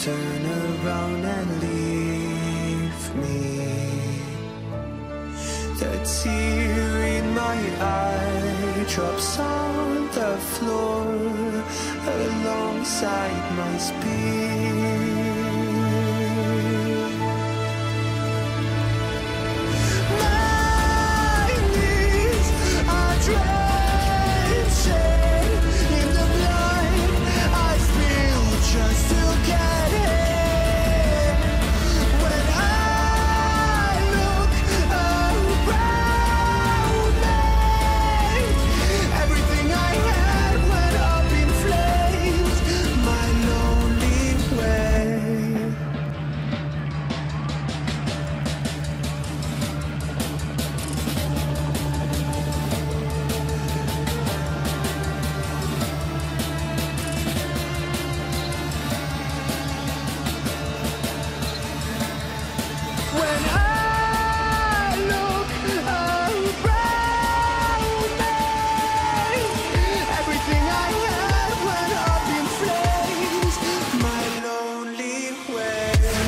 turn around and leave me. The tear in my eye drops on the floor alongside my speed. My knees are drenching in the blood I spill just to get in. When I look around me, everything I had went up in flames. My lonely way. When I look around me, everything I had went up in flames. My lonely way.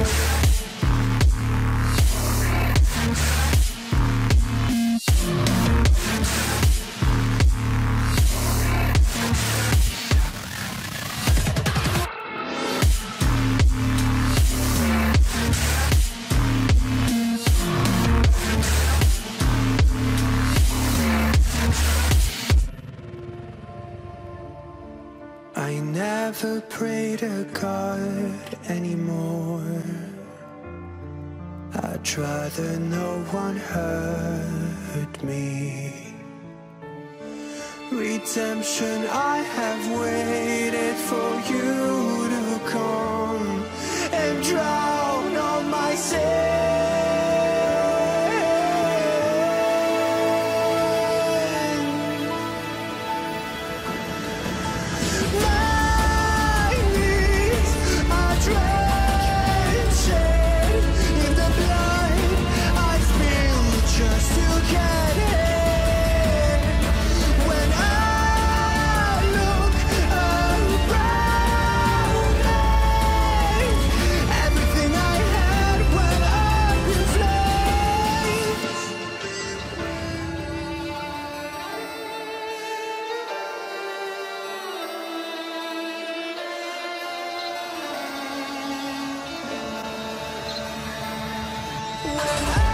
I never pray to God anymore. I'd rather no one hurt me. Redemption, I have waited for you to come and drown all my sin. My knees are drenching in the blood I spill just to get in. When I look around me, everything I had went up in flames. When